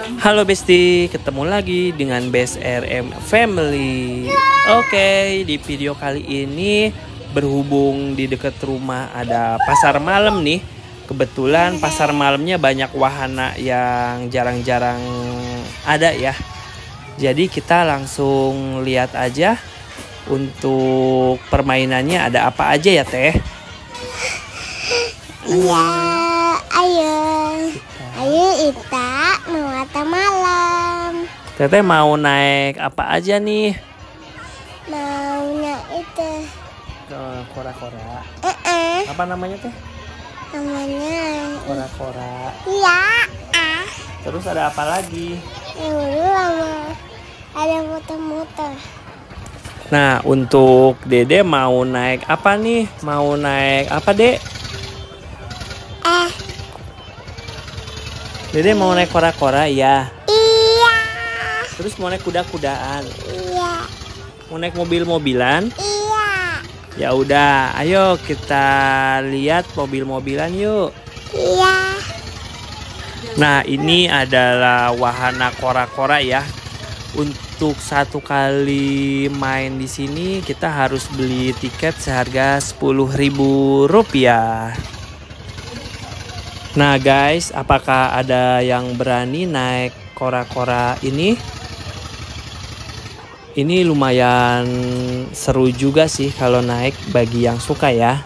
Halo Besti, ketemu lagi dengan Best RM Family. Oke, di video kali ini berhubung di dekat rumah ada pasar malam nih. Kebetulan pasar malamnya banyak wahana yang jarang-jarang ada ya. Jadi kita langsung lihat aja untuk permainannya ada apa aja ya Teh? Iya, ayo kita mau mata malam. Teteh mau naik apa aja nih? Maunya itu. Kora-kora. Apa namanya Teh? Namanya. Kora-kora. Iya. Terus ada apa lagi? Dulu lama ada muter-muter. Nah, untuk Dede mau naik apa nih? Mau naik apa, Dek? Dede mau naik kora-kora ya. Iya. Terus mau naik kuda-kudaan. Iya. Mau naik mobil-mobilan. Iya. Ya udah, ayo kita lihat mobil-mobilan yuk. Iya. Nah, ini adalah wahana kora-kora ya. Untuk satu kali main di sini kita harus beli tiket seharga Rp10.000. Nah guys, apakah ada yang berani naik kora-kora ini? Ini lumayan seru juga sih kalau naik bagi yang suka ya.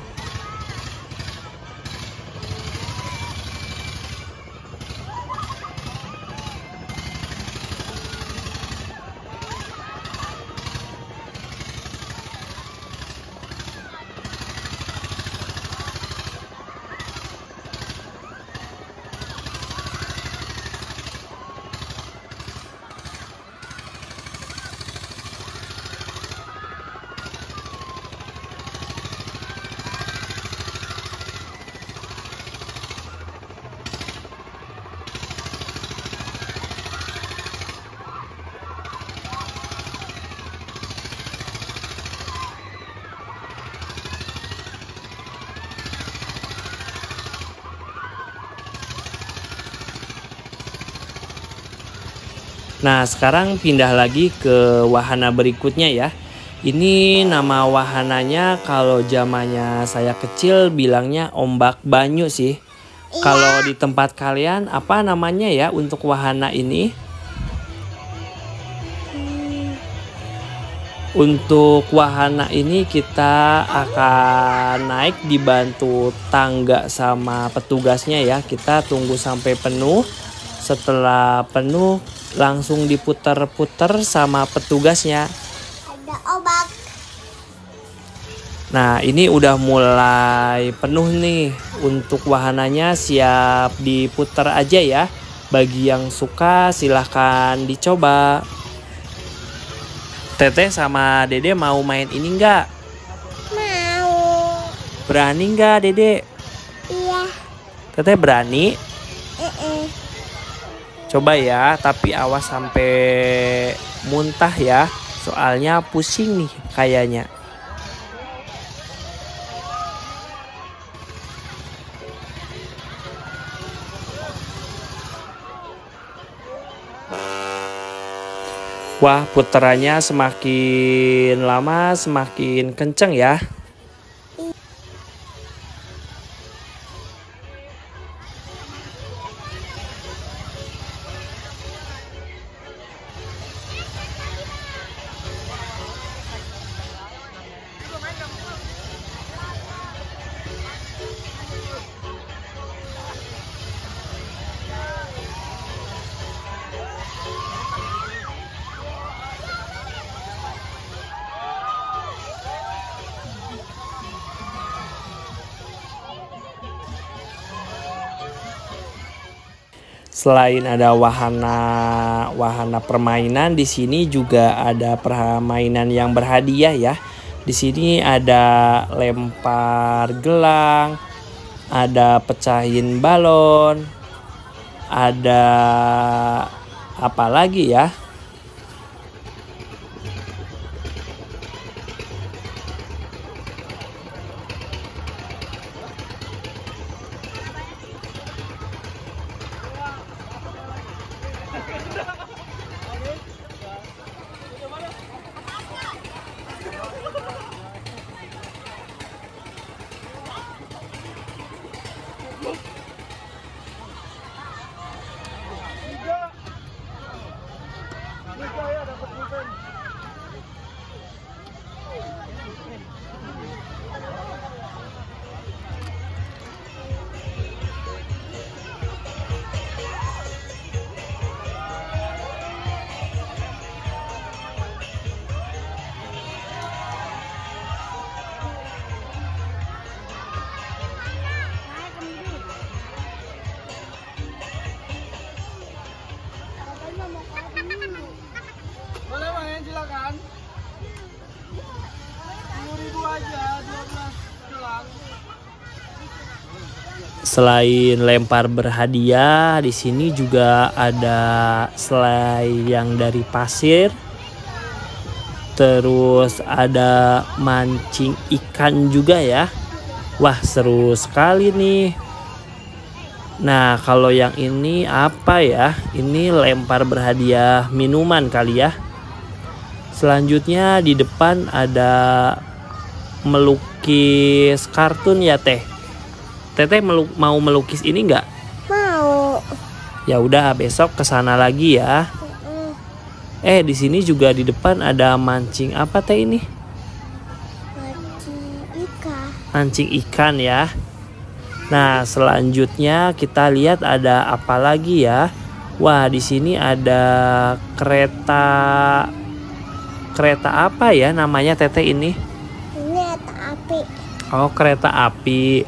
Nah, sekarang pindah lagi ke wahana berikutnya ya. Ini nama wahananya kalau zamannya saya kecil bilangnya ombak banyu sih. Iya. Kalau di tempat kalian apa namanya ya untuk wahana ini? Untuk wahana ini kita akan naik dibantu tangga sama petugasnya ya. Kita tunggu sampai penuh. Setelah penuh langsung diputer-puter sama petugasnya. Ada ombak. Nah, ini udah mulai penuh nih. Untuk wahananya siap diputer aja ya. Bagi yang suka silahkan dicoba. Teteh sama Dede mau main ini nggak? Mau. Berani nggak Dede? Iya. Teteh berani? Coba ya, tapi awas sampai muntah ya. Soalnya pusing nih kayaknya. Wah, puterannya semakin lama semakin kenceng ya. Selain ada wahana permainan, di sini juga ada permainan yang berhadiah ya. Di sini ada lempar gelang, ada pecahin balon, ada apa lagi ya? Selain lempar berhadiah, di sini juga ada slide yang dari pasir. Terus ada mancing ikan juga ya. Wah, seru sekali nih. Nah, kalau yang ini apa ya? Ini lempar berhadiah minuman kali ya. Selanjutnya di depan ada melukis kartun ya, Teh. Teteh mau melukis ini nggak? Mau. Ya udah, besok kesana lagi ya. Di sini juga di depan ada mancing apa, Teh, ini? Mancing ikan. Mancing ikan ya. Nah, selanjutnya kita lihat ada apa lagi ya? Wah, di sini ada kereta apa ya namanya, Teteh, ini? Ini kereta api. Oh, kereta api.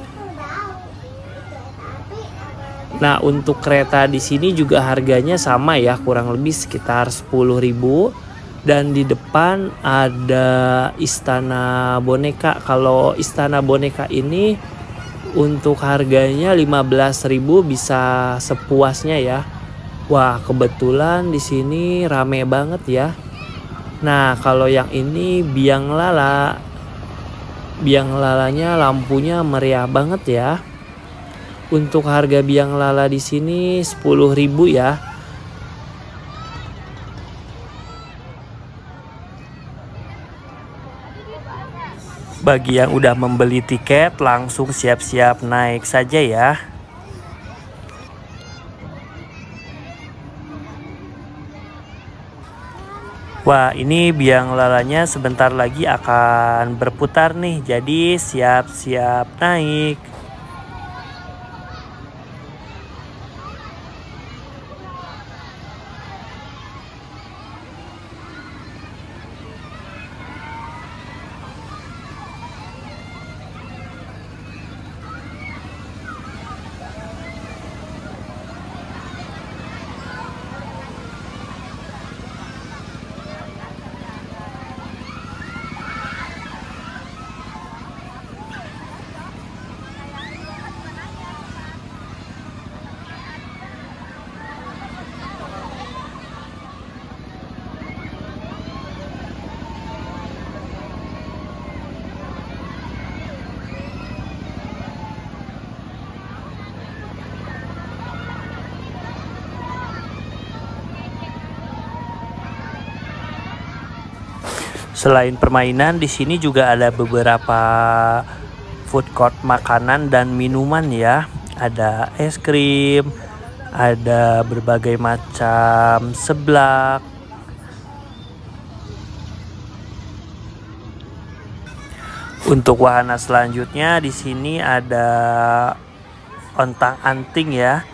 Nah, untuk kereta di sini juga harganya sama ya, kurang lebih sekitar 10.000. Dan di depan ada istana boneka. Kalau istana boneka ini untuk harganya 15.000, bisa sepuasnya ya. Wah, kebetulan di sini rame banget ya. Nah, kalau yang ini biang lala. Biang lalanya lampunya meriah banget ya. Untuk harga biang lala di sini 10.000 ya. Bagi yang udah membeli tiket, langsung siap-siap naik saja ya. Wah, ini biang lalanya sebentar lagi akan berputar nih. Jadi siap-siap naik. Selain permainan, di sini juga ada beberapa food court makanan dan minuman ya. Ada es krim, ada berbagai macam seblak. Untuk wahana selanjutnya di sini ada ontang-anting ya.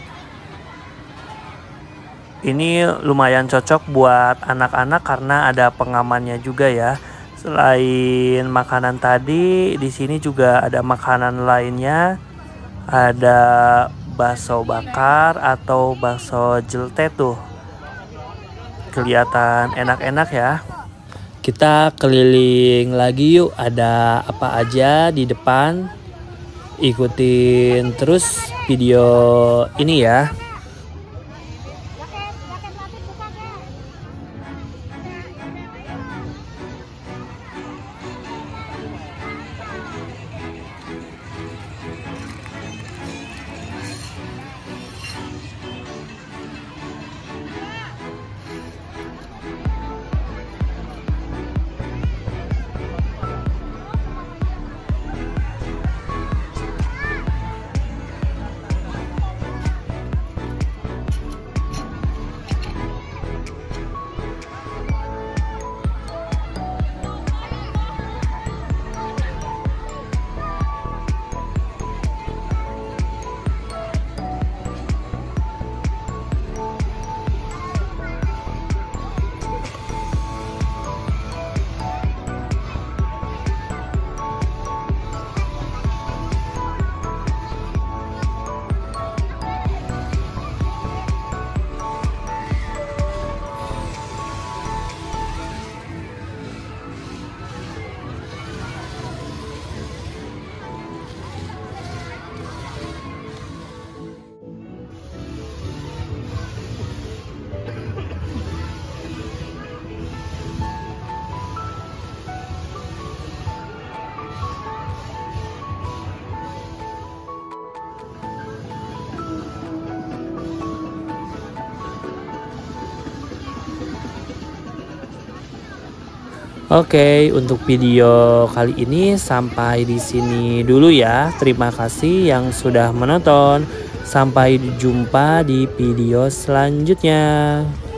Ini lumayan cocok buat anak-anak karena ada pengamannya juga ya. Selain makanan tadi, di sini juga ada makanan lainnya. Ada bakso bakar atau bakso jelte tuh. Kelihatan enak-enak ya. Kita keliling lagi yuk, ada apa aja di depan. Ikutin terus video ini ya. Oke, untuk video kali ini sampai di sini dulu ya. Terima kasih yang sudah menonton. Sampai jumpa di video selanjutnya.